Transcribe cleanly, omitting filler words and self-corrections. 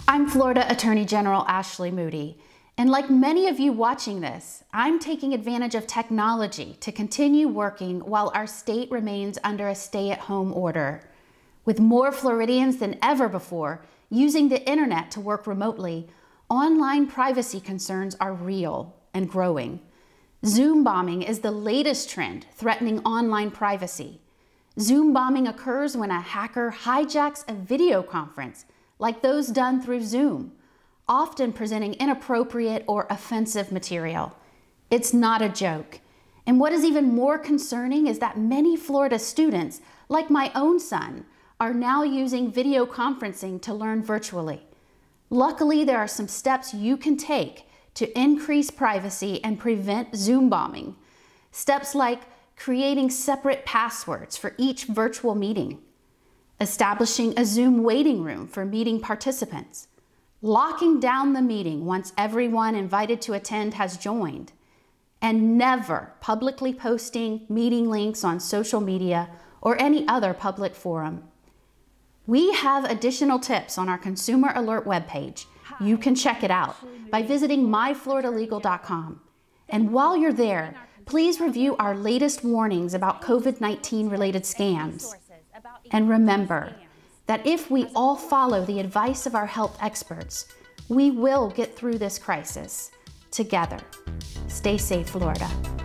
I'm Florida Attorney General Ashley Moody, and like many of you watching this, I'm taking advantage of technology to continue working while our state remains under a stay-at-home order. With more Floridians than ever before using the internet to work remotely, online privacy concerns are real and growing. Zoom bombing is the latest trend threatening online privacy. Zoom bombing occurs when a hacker hijacks a video conference, like those done through Zoom, often presenting inappropriate or offensive material. It's not a joke. And what is even more concerning is that many Florida students, like my own son, are now using video conferencing to learn virtually. Luckily, there are some steps you can take to increase privacy and prevent Zoom bombing. Steps like creating separate passwords for each virtual meeting, establishing a Zoom waiting room for meeting participants, locking down the meeting once everyone invited to attend has joined, and never publicly posting meeting links on social media or any other public forum. We have additional tips on our Consumer Alert webpage. You can check it out by visiting myfloridalegal.com. And while you're there, please review our latest warnings about COVID-19 related scams. And remember that if we all follow the advice of our health experts, we will get through this crisis together. Stay safe, Florida.